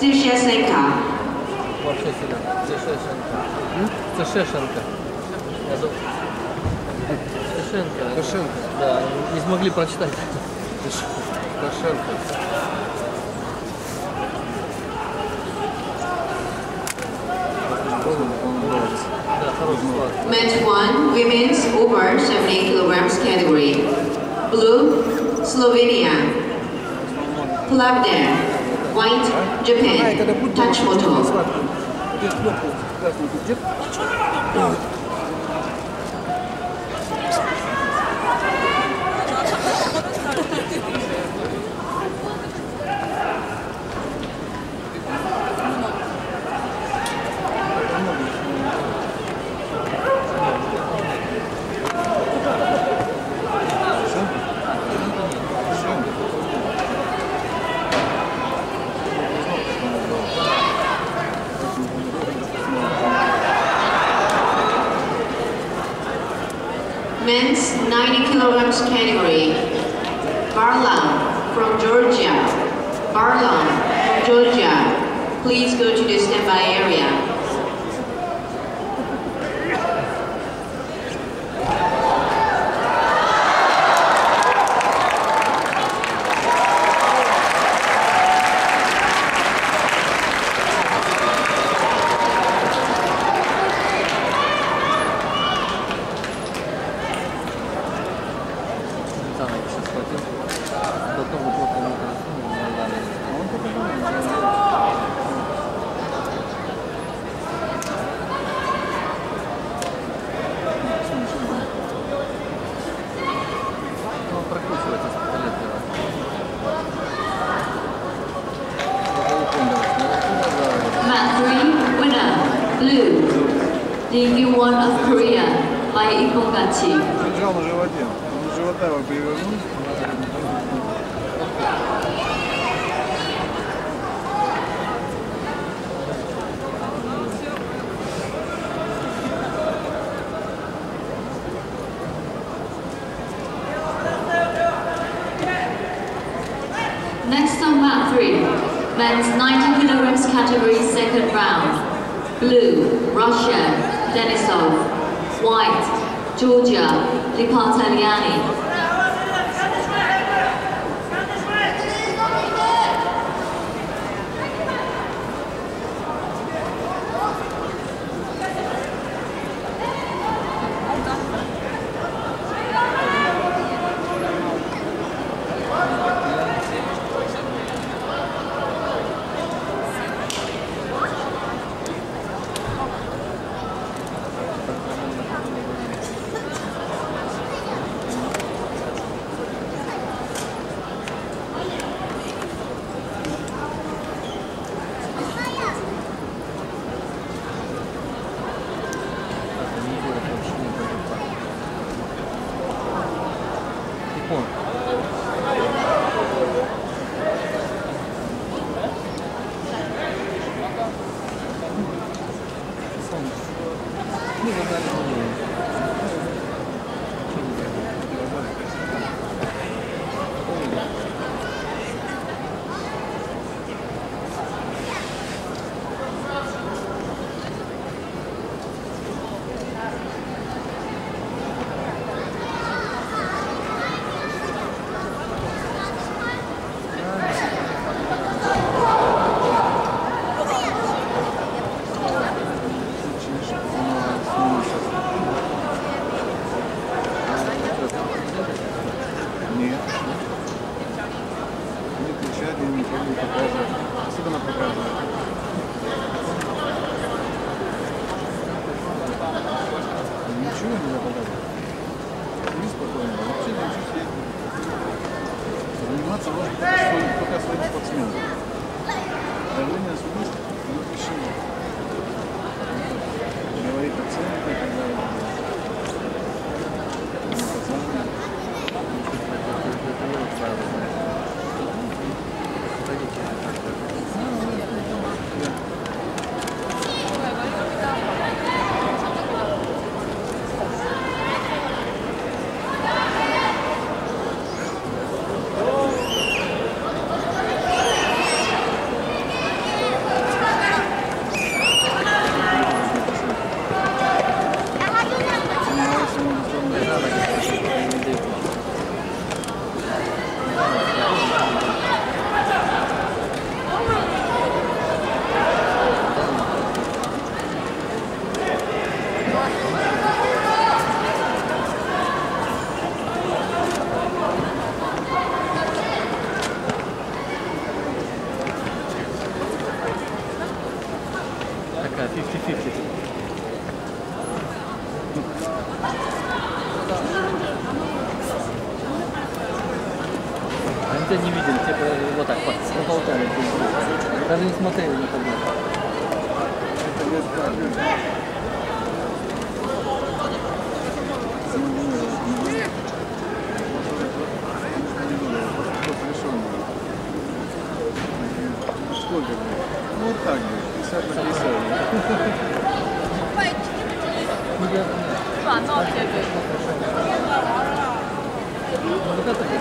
Стюшесенко. Вообще сильно. Стешенко. Стешенко. Стешенко. Стешенко. Да, не смогли прочитать. Стешенко. Да, хороший склад. Match 1, women's over 70 kilograms category. Blue, Slovenia. Plavden, white, Japan. Touch photo. Men's 90 kilograms category. Barlam from Georgia. Barlam from Georgia. Please go to the standby area. Mat 3, winner, blue, League 1 of Korea by Ippogachi. Лежал на животе. На живота его перевернуть. Next on mat 3, men's 90 kilograms category second round. Blue, Russia, Denisov. White, Georgia, Lipartaliani. Особенно показывает. Ничего нельзя показывать. Не спокойно. Вообще не учись заниматься можно пока своим спортсменом. Давление судейства не пищевое. Говорит о цене, когда такая 50-50. Они тебя не видели, типа вот так поболтали. Даже не смотрели на тебя. Это лет как. Сколько? Ну вот так, 50 на 50. Вот это есть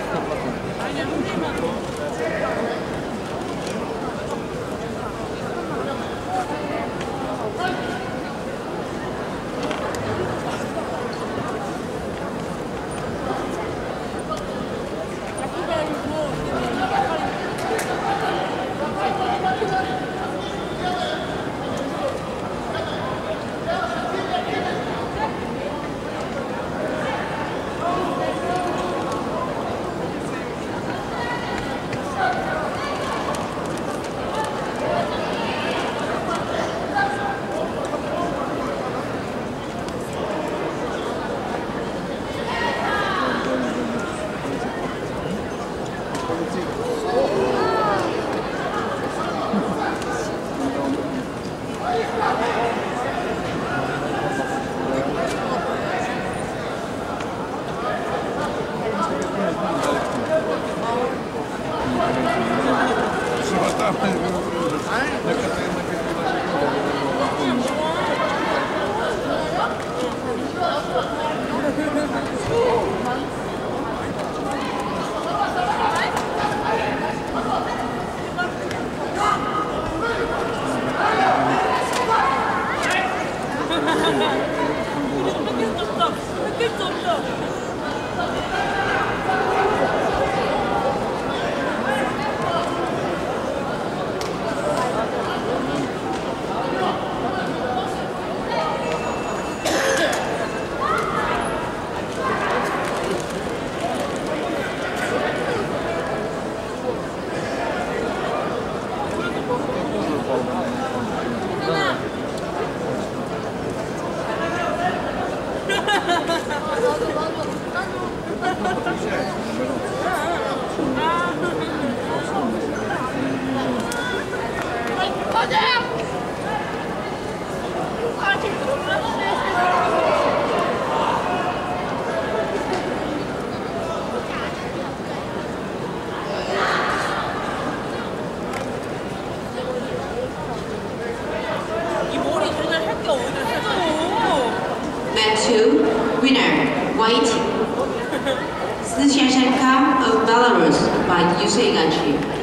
2, winner, white, Sishanshanka of Belarus by Yusei Gachi.